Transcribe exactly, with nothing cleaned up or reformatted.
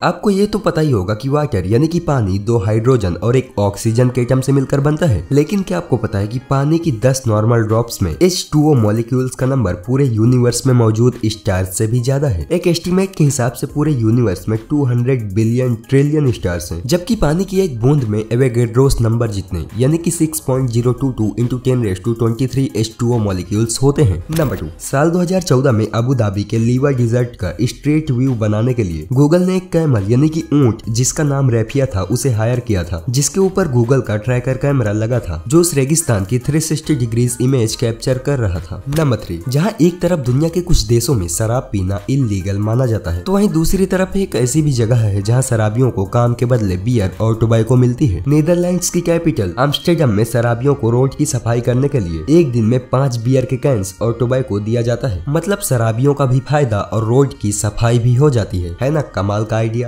आपको ये तो पता ही होगा कि वाटर यानी कि पानी दो हाइड्रोजन और एक ऑक्सीजन के एटम से मिलकर बनता है, लेकिन क्या आपको पता है कि पानी की दस नॉर्मल ड्रॉप्स में एच टू ओ मॉलिक्यूल्स का नंबर पूरे यूनिवर्स में मौजूद स्टार्स से भी ज्यादा है। एक एस्टीमेट के हिसाब से पूरे यूनिवर्स में दो सौ बिलियन ट्रिलियन स्टार्स हैं, जबकि पानी की एक बूंद में एवोगैड्रोस नंबर जितने यानी कि छह point zero two two into ten raise to twenty three H two O molecules होते हैं। नंबर टू, साल दो हज़ार चौदह में अबू धाबी के लीवा डिजर्ट का स्ट्रेट व्यू बनाने के लिए गूगल ने एक कैमल यानी कि ऊंट जिसका नाम रैफिया था उसे हायर किया था, जिसके ऊपर गूगल का ट्रैकर कैमरा लगा था जो उस रेगिस्तान की तीन सौ साठ डिग्रीज इमेज कैप्चर कर रहा था। नंबर थ्री, जहां एक तरफ दुनिया के कुछ देशों में शराब पीना इल्लीगल माना जाता है, तो वहीं दूसरी तरफ एक ऐसी भी जगह है जहां शराबियों को काम के बदले बियर और टोबैको मिलती है। नीदरलैंड्स की कैपिटल आम्स्टरडम में शराबियों को रोड की सफाई करने के लिए एक दिन में पांच बियर के कैंस और टोबैको दिया जाता है। मतलब शराबियों का भी फायदा और रोड की सफाई भी हो जाती है। है ना कमाल का आइडिया।